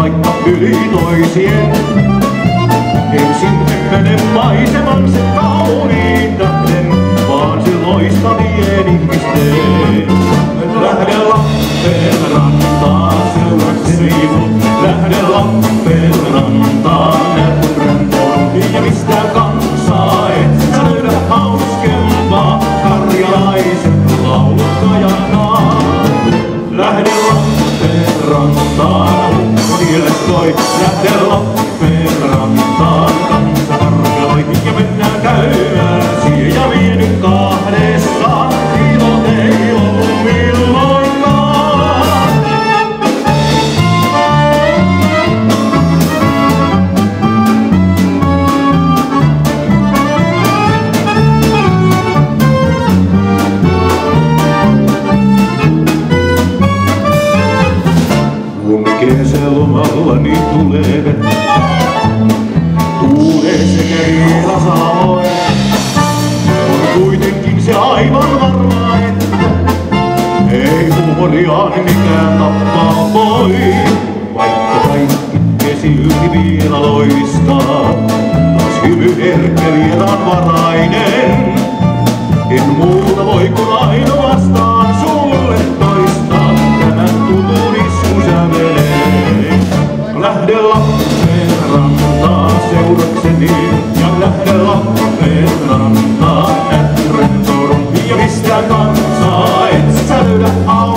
vaikka yli toisien. Ensin mene maiseman se kauniin tähden, vaan se loistavien ihmisten. Lähde Lappeen rantaan, seurakseni mut. Lähde Lappeen rantaan, näet rentoon. Ja mistä kansaa et sä löydä hauskempaa, karjalaisen laulukkajanaa. Lähde Lappeen rantaan, tielle soi. Lähde Lappeen rantaan, kansa karjaloi. Ja mennään käymään siihen ja vieny kahdestaan. Ilot ei lopu milloinkaan. Kun kesälomallani tulee vettä, tuulee sekä illasaloe, on kuitenkin se aivan varma, että ei huumoriaan mikään tappaa voi. Vaikka kaikki silti vielä loistaa, taas hymy herkkä vieraanvarainen. En muuta voi kun ainoastaan sulle toistaa tämän tutun iskun säveleen. Lähde Lappeen rantaan seurakseni ja lähde Lappeen rantaan, näet rentoudun ja mistä kansaa et sä löydä